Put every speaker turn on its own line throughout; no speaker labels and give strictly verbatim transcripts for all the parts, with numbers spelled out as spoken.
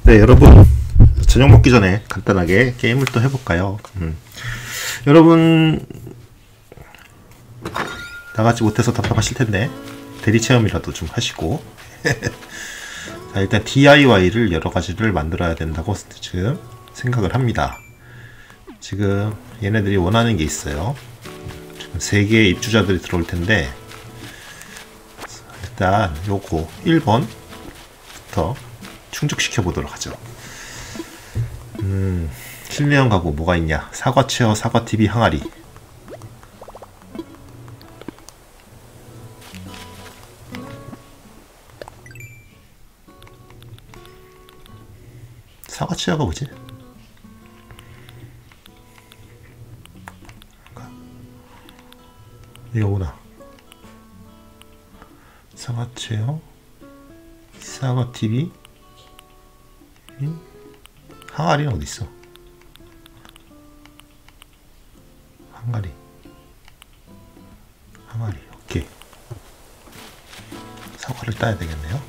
네, 여러분, 저녁 먹기 전에 간단하게 게임을 또 해볼까요? 음. 여러분, 나가지 못해서 답답하실 텐데 대리 체험이라도 좀 하시고 자, 일단 디아이와이를 여러 가지를 만들어야 된다고 지금 생각을 합니다. 지금 얘네들이 원하는 게 있어요. 지금 세 개의 입주자들이 들어올 텐데, 일단 요거 일 번부터 충족시켜 보도록 하죠. 음, 실내형 가구 뭐가 있냐? 사과 체어, 사과 티비, 항아리. 사과 체어가 뭐지? 이거구나. 사과 체어, 사과 티비, 항아리는 어디 있어? 항아리, 항아리. 오케이. 사과를 따야 되겠네요.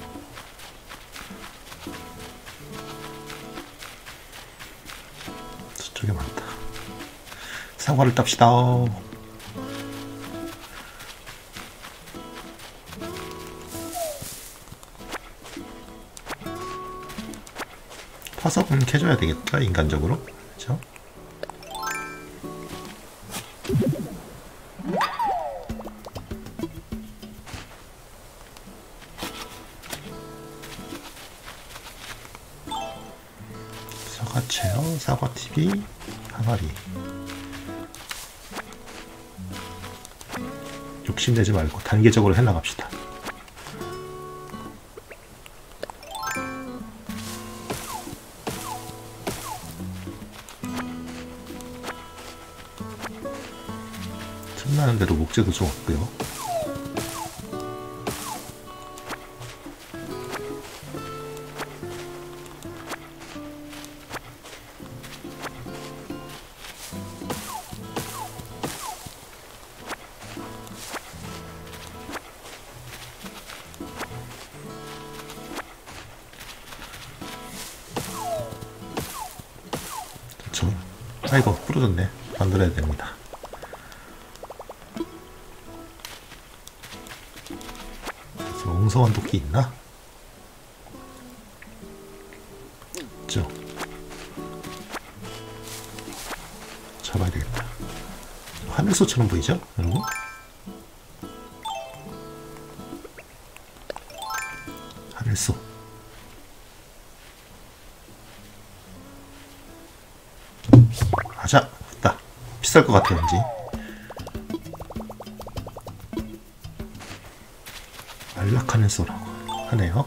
저쪽에 많다. 사과를 땁시다. 화석은 캐줘야 되겠다, 인간적으로. 그렇죠? 사과 체어, 사과 티비, 항아리. 욕심내지 말고 단계적으로 해나갑시다. 틈나는 대로 목재도 좀 없고요. 그렇죠. 아이고, 부러졌네. 만들어야 됩니다. 엉성한 도끼 있나? 있죠. 잡아야 되겠다. 하늘소처럼 보이죠? 여러분? 하늘소. 가자. 됐다. 비쌀 것 같아, 왠지. 안락하는 소라고 하네요.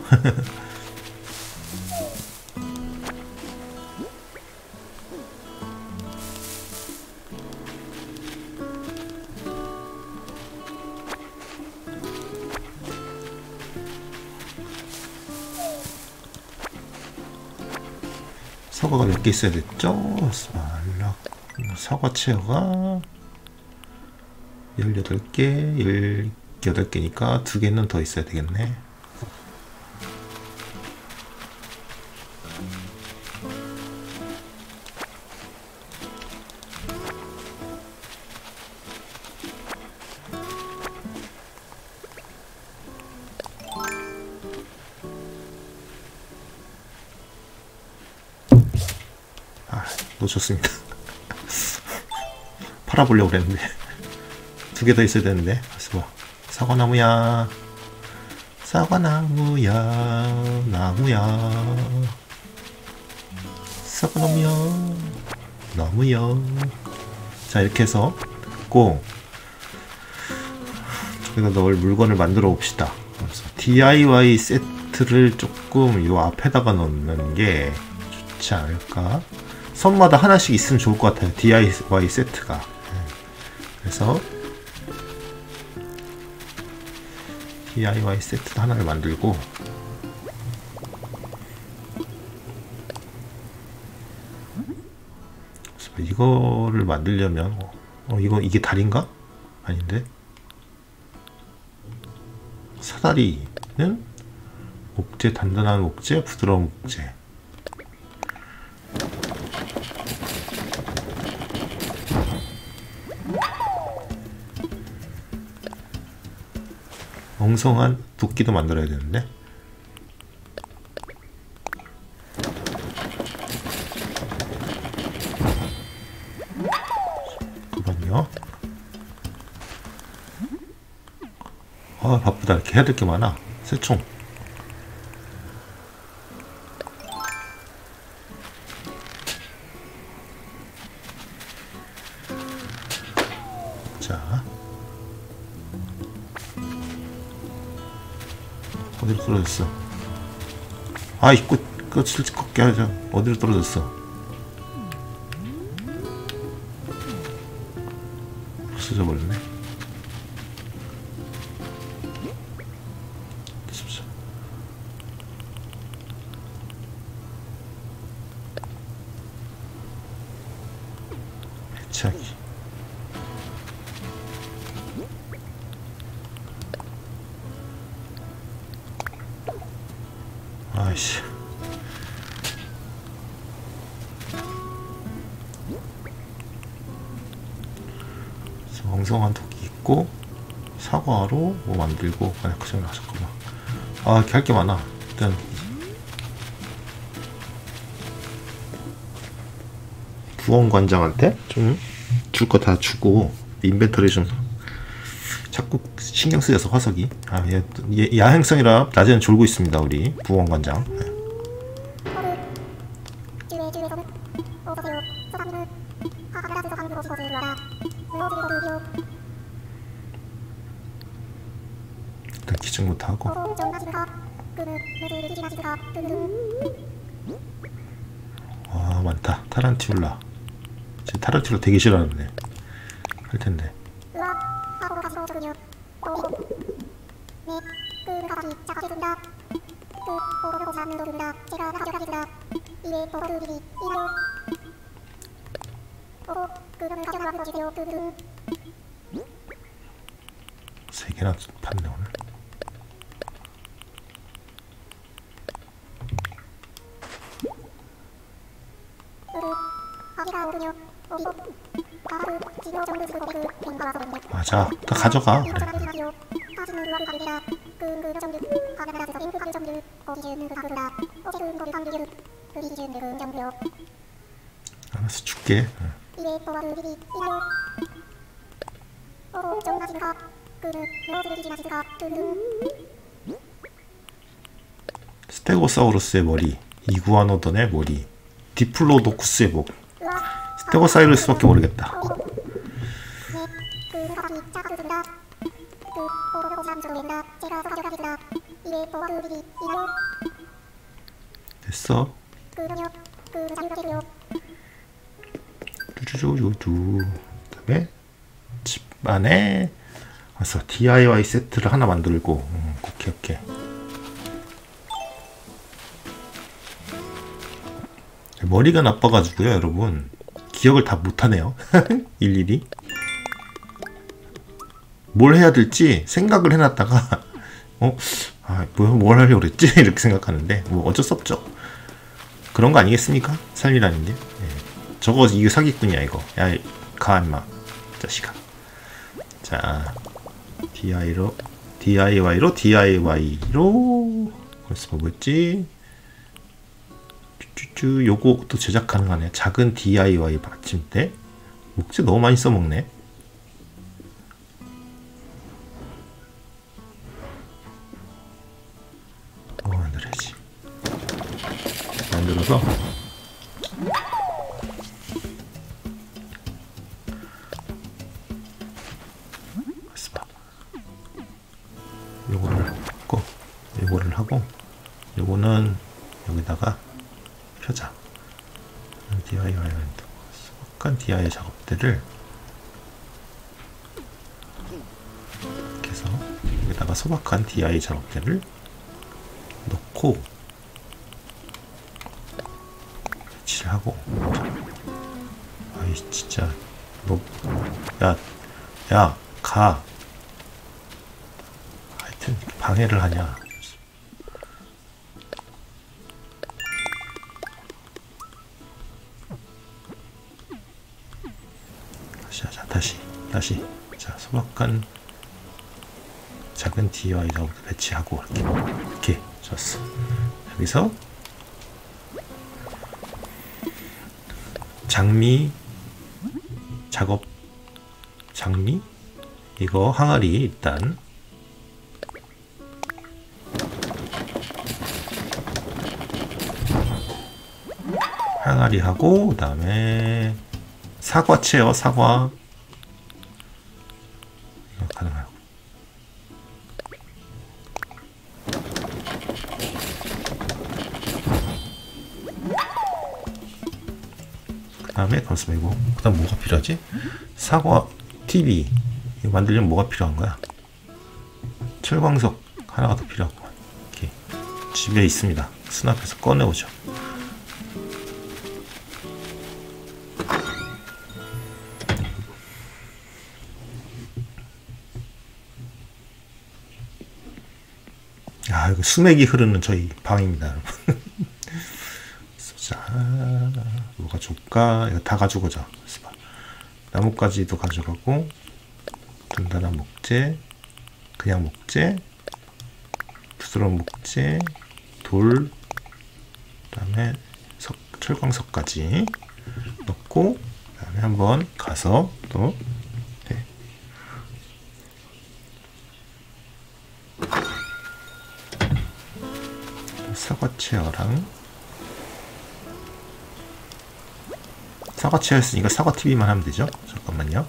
사과가 몇 개 있어야 됐죠? 안락 사과 체어가 열여덟 개, 열여덟 개니까 두 개는 더 있어야 되겠네. 아, 놓쳤습니다. 팔아보려고 그랬는데 두 개 더 있어야 되는데. 그래서 사과나무야, 사과나무야, 나무야, 사과나무야, 나무야. 자, 이렇게 해서 꼭 저기다 넣을 물건을 만들어 봅시다. 그래서 디아이와이 세트를 조금 요 앞에다가 넣는 게 좋지 않을까? 선마다 하나씩 있으면 좋을 것 같아요, 디아이와이 세트가. 그래서 디아이와이 세트 하나를 만들고, 이거를 만들려면 어 이거 이게 다리인가? 아닌데, 사다리는 목재, 단단한 목재, 부드러운 목재. 엉성한 도끼도 만들어야 되는데. 잠깐만요. 아 바쁘다. 이렇게 해야 될 게 많아. 새총. 자, 어디로 떨어졌어? 아, 이 꽃, 꽃을 꺾게 하자. 어디로 떨어졌어? 없어져 버렸네. 됐어. 배치하기. 아이씨. 엉성한 도끼 있고 사과로 뭐 만들고. 아니 그 전에 잠깐만. 아 이렇게 할 게 많아. 일단 부원관장한테 좀 줄 거 다 주고 인벤토리 좀 자꾸 신경 쓰여서 화석이. 아, 얘, 얘 야행성이라 낮에는 졸고 있습니다 우리 부원관장. 네. 일단 기증부터 하고. 와 많다. 타란티울라. 지금 타란티울라 되게 싫어하네. 할 텐데. 세 개나 팠네 오늘. 맞아, 다 가져가. 그래. 알았어, 줄게. 스테고사우루스의 머리, 이구아노돈의 머리, 디플로도쿠스의 목. 스테고사우루스밖에 모르겠다. 됐어. 뚜주주주주. 그다음에 집 안에 와서 디아이와이 세트를 하나 만들고. 음, 오케이 오케이. 머리가 나빠가지고요 여러분 기억을 다 못하네요. 일일이 뭘 해야 될지 생각을 해놨다가 어? 아, 뭐, 뭘 하려고 그랬지? 이렇게 생각하는데 뭐 어쩔 수 없죠. 그런 거 아니겠습니까? 삶이라는 게. 예. 저거 이거 사기꾼이야 이거. 야 가 임마 자식아. 자 디아이로 디아이와이로 디아이와이로 벌써 뭐였지? 쭈쭈. 요거 또 제작 가능하네. 작은 디아이와이 받침대. 목재 너무 많이 써먹네. 뭐 만들어야지. 만들어서 요거를 하고 요거를 하고 요거는 여기다가 펴자. 디아이와이 소박한 디아이와이 작업대를 이렇게 해서 여기다가 소박한 디아이와이 작업대를 넣고 배치를 하고. 아이 진짜 너 야 야 가. 하여튼 방해를 하냐. 다시 하자. 다시 다시. 자 소박한 자 작은 디아이라고 배치하고 이렇게 이렇게 좋았어. 여기서 장미 작업 장미 이거 항아리 일단 항아리 하고 그 다음에 사과채요. 사과 이거 가능하고 그 다음에 잠시만 이거 그 다음 뭐가 필요하지? 사과 티비 이거 만들려면 뭐가 필요한 거야? 철광석 하나가 더 필요하고 이렇게 집에 있습니다. 수납해서 꺼내오죠. 아, 이거 수맥이 흐르는 저희 방입니다, 여러분. 자, 뭐가 좋을까? 이거 다 가져가자. 나뭇가지도 가져가고, 단단한 목재, 그냥 목재, 부드러운 목재, 돌, 그 다음에 석, 철광석까지 넣고, 그 다음에 한번 가서 또, 네. 사과체어랑 사과체어였으니까 사과티비만 하면 되죠. 잠깐만요.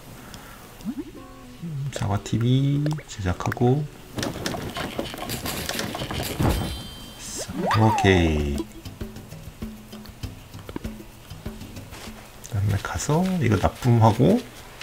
사과티비 제작하고 오케이. 그 다음에 가서 이거 납품하고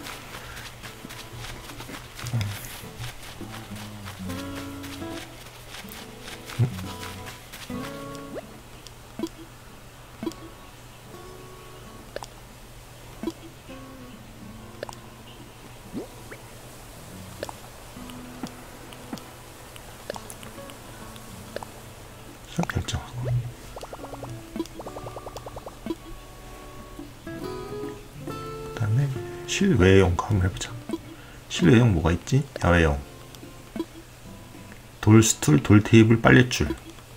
결정하고 그 다음에 실외용 한번 해보자. 실외용 뭐가 있지? 야외용 돌 스툴, 돌 테이블, 빨랫줄.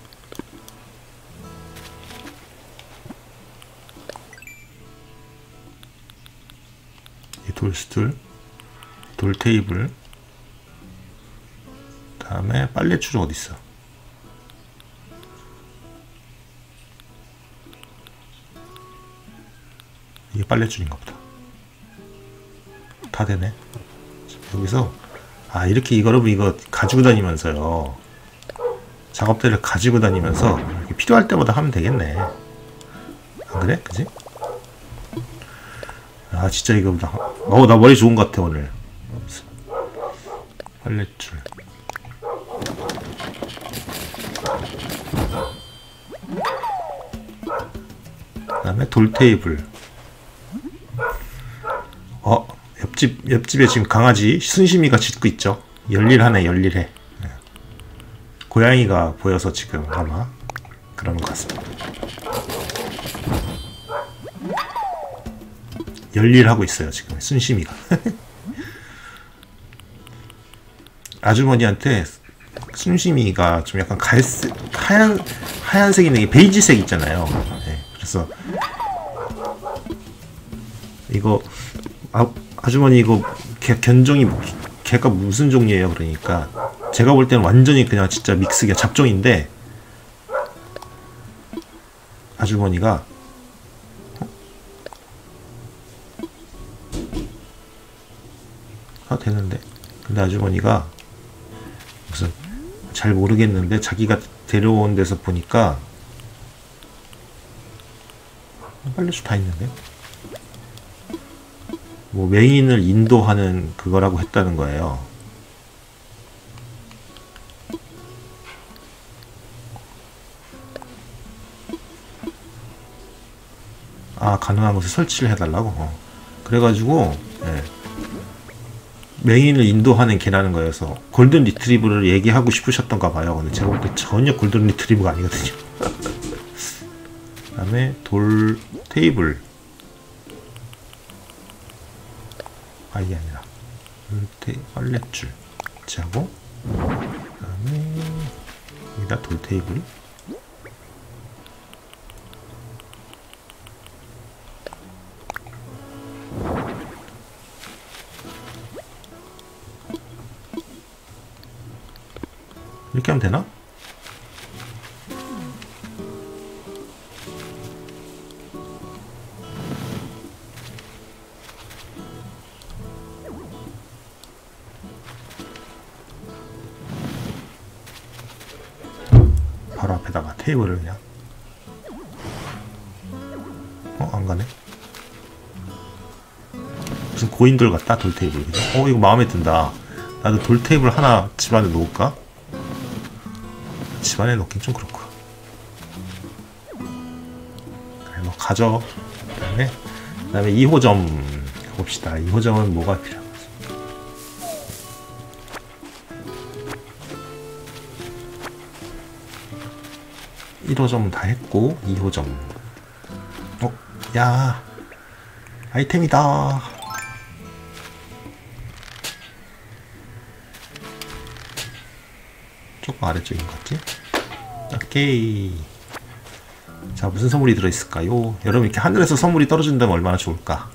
돌 스툴, 돌 테이블, 그 다음에 빨랫줄은 어디 있어? 이게 빨랫줄인가 보다. 다 되네. 여기서 아 이렇게 이거 여러분 이거 가지고 다니면서요. 작업대를 가지고 다니면서 이렇게 필요할 때마다 하면 되겠네. 안 그래? 그지? 아 진짜 이거 나, 어, 나 머리 좋은 것 같아 오늘. 빨랫줄. 그 다음에 돌 테이블. 어, 옆집, 옆집에 지금 강아지 순심이가 짖고 있죠. 열일하네, 열일해. 네. 고양이가 보여서 지금 아마 그러는 것 같습니다. 열일하고 있어요, 지금 순심이가. 아주머니한테 순심이가 좀 약간 갈색, 하얀, 하얀색이 있는 게 베이지색 있잖아요. 네, 그래서 이거 아, 아주머니 이거 개, 견종이 개가 무슨 종이에요? 그러니까 제가 볼 때는 완전히 그냥 진짜 믹스기야 잡종인데 아주머니가 아 되는데 근데 아주머니가 무슨 잘 모르겠는데 자기가 데려온 데서 보니까 빨래줄 다 있는데 뭐 맹인을 인도하는 그거라고 했다는 거예요. 아 가능한 곳에 설치를 해달라고. 어. 그래가지고 예. 맹인을 인도하는 개라는 거여서 골든 리트리버를 얘기하고 싶으셨던가 봐요. 근데 제가 볼 때 전혀 골든 리트리버가 아니거든요. 그 다음에 돌 테이블 아 이게 아니라 돌 테이 빨랫줄 같이 하고 그다음에 여기다 돌 테이블. 이렇게 하면 되나? 바로 앞에다가 테이블을 그냥. 어? 안 가네? 무슨 고인돌 같다, 돌 테이블. 그냥. 어, 이거 마음에 든다. 나도 돌 테이블 하나 집안에 놓을까? 집안에 놓긴 좀 그렇고. 그래, 뭐 가져. 그 다음에 그 다음에 이 호점 가봅시다. 이 호점은 뭐가 필요한지. 일 호점 다 했고 이 호점. 어? 야, 아이템이다. 조금 아래쪽인 것 같지? 오케이. 자, 무슨 선물이 들어있을까요? 여러분, 이렇게 하늘에서 선물이 떨어진다면 얼마나 좋을까?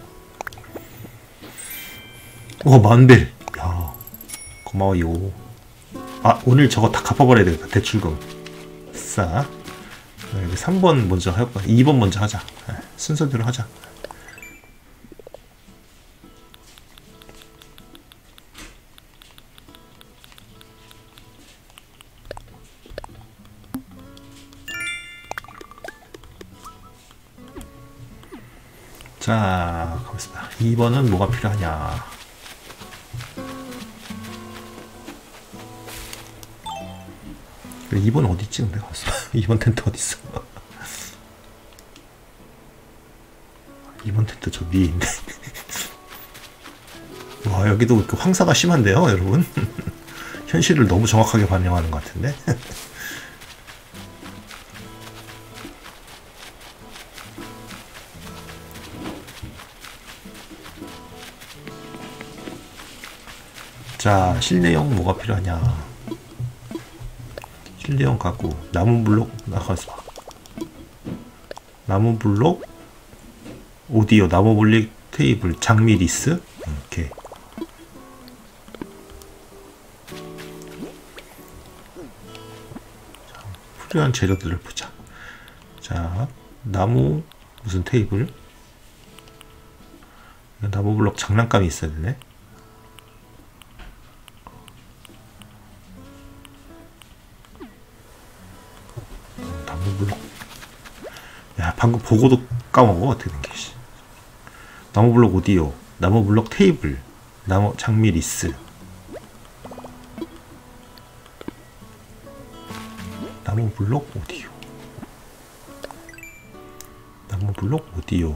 오, 만벨. 야, 고마워요. 아, 오늘 저거 다 갚아버려야 되겠다. 대출금. 싸. 여기 삼 번 먼저 해볼까? 이 번 먼저 하자. 순서대로 하자. 자, 가보겠습니다. 이 번은 뭐가 필요하냐? 이 번 어디 있지? 근데 갔어. 이 번 텐트 어디 있어? 이 번 텐트 저 위에 있네. 와, 여기도 이렇게 황사가 심한데요, 여러분? 현실을 너무 정확하게 반영하는 것 같은데? 자, 실내용 뭐가 필요하냐? 실내용 가구, 나무 블록, 나가서 나무 블록, 오디오, 나무 블록 테이블, 장미 리스, 이렇게. 자, 필요한 재료들을 보자. 자, 나무 무슨 테이블? 나무 블록 장난감이 있어야 되네. 야, 방금 보고도 까먹어. 어떻게 된 게. 나무블록 오디오, 나무블록 테이블, 나무 장미 리스, 나무블록 오디오, 나무블록 오디오,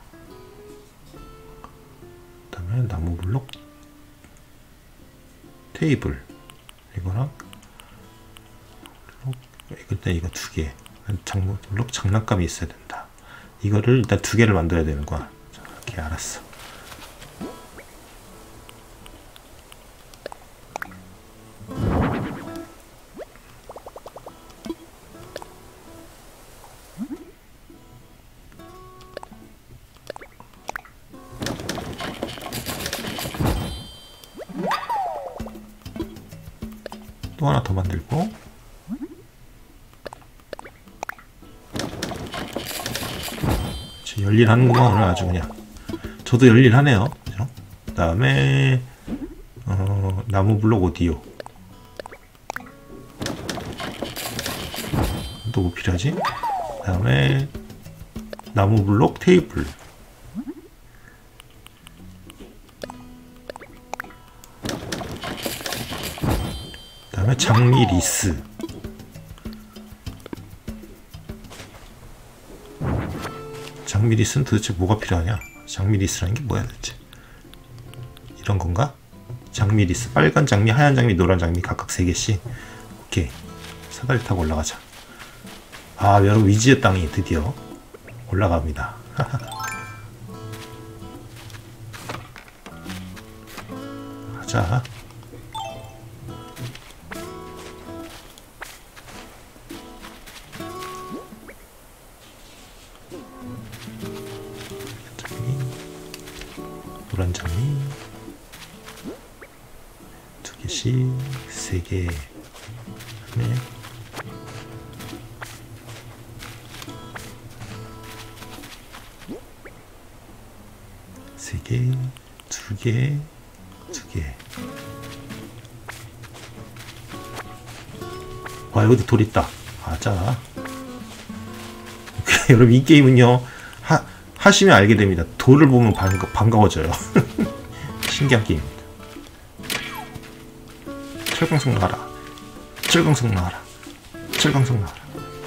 그 다음에 나무블록 테이블, 이거랑 일단 이거 두 개. 장물록 장난감이 있어야 된다. 이거를 일단 두 개를 만들어야 되는 거야. 자, 이렇게 알았어. 또 하나 더 만들고. 열일하는구만 오늘 아주 그냥. 저도 열일하네요. 그죠? 그 다음에 어, 나무블록 오디오. 또 뭐 필요하지? 그 다음에 나무블록 테이블. 그 다음에 장미 리스. 장미 리스는 도대체 뭐가 필요하냐? 장미 리스라는 게 뭐야 도대체? 이런 건가? 장미 리스, 빨간 장미, 하얀 장미, 노란 장미 각각 세 개씩. 오케이, 사다리 타고 올라가자. 아, 여러분, 위지의 땅이 드디어 올라갑니다. 가자. 노란 장미 두 개씩, 세 개. 그다음에 세 개, 두 개, 두 개. 와, 여기 돌 있다. 맞아. 여러분, 이 게임은요, 하, 하시면 알게 됩니다. 돌을 보면 반가, 반가워져요. 신기한 게임입니다. 철광석 나와라. 철광석 나와라. 철광석 나와라.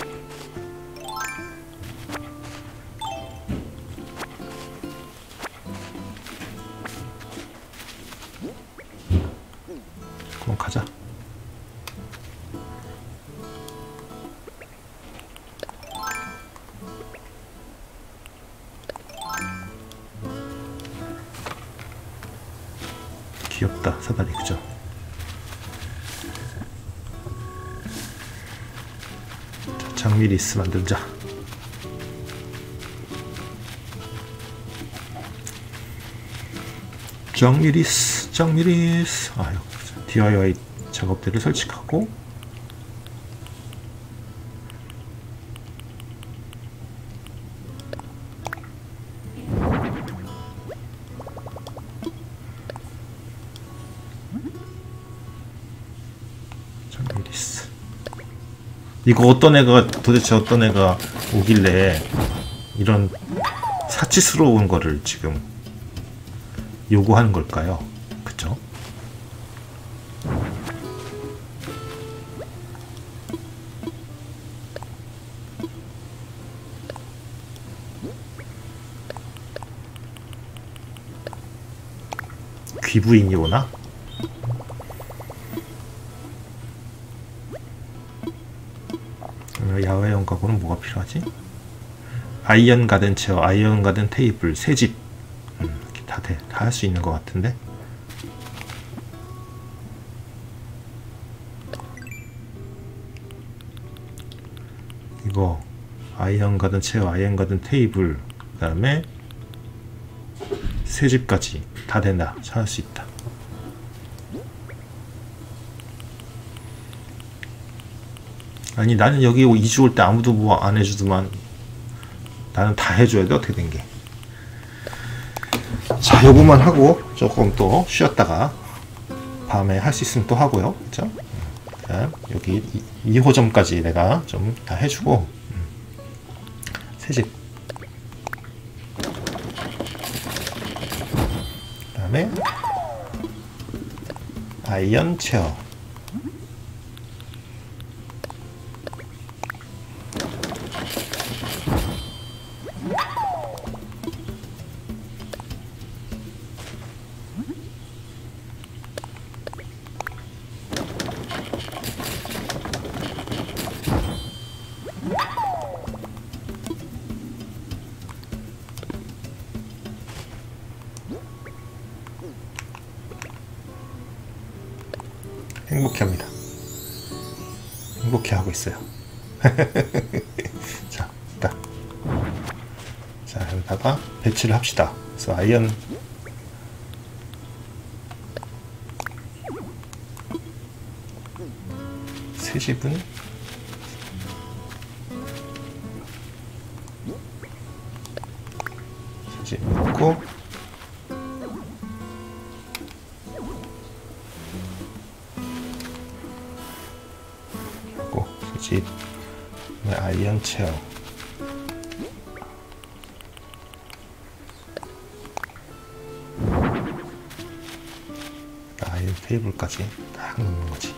그럼 가자. 귀엽다, 사다리. 그죠? 자, 장미리스 만들자. 장미리스, 장미리스. 아유, 디아이와이 작업대를 설치하고, 장미리스. 이거 어떤 애가, 도대체 어떤 애가 오길래 이런 사치스러운 거를 지금 요구하는 걸까요? 그쵸? 귀부인이 오나? 야외형 가구는 뭐가 필요하지? 아이언 가든 체어, 아이언 가든 테이블, 새집. 음, 다 돼. 다 할 수 있는 것 같은데? 이거 아이언 가든 체어, 아이언 가든 테이블, 그 다음에 새집까지 다 된다. 할 수 있다. 아니, 나는 여기 이주 올 때 아무도 뭐 안 해주더만 나는 다 해줘야 돼. 어떻게 된 게. 자, 요거만 하고 조금 또 쉬었다가 밤에 할 수 있으면 또 하고요. 그죠? 자, 여기 이 호점까지 내가 좀 다 해주고, 새집, 그 다음에 아이언 체어, 행복해합니다. 행복해하고 있어요. 자, 딱. 자, 여기다가 배치를 합시다. 그래서 아이언 새집은 새집 넣고, 집, 아이언 체어, 아이언 테이블까지 딱 넣는 거지.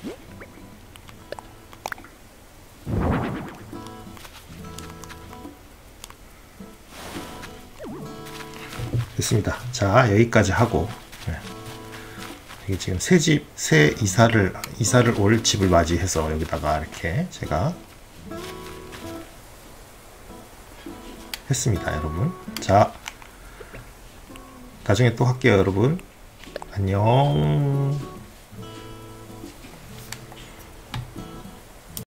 됐습니다. 자, 여기까지 하고, 네. 이게 지금 새 집, 새 이사를 이사를 올 집을 맞이해서 여기다가 이렇게 제가 했습니다, 여러분. 자, 나중에 또 할게요, 여러분. 안녕.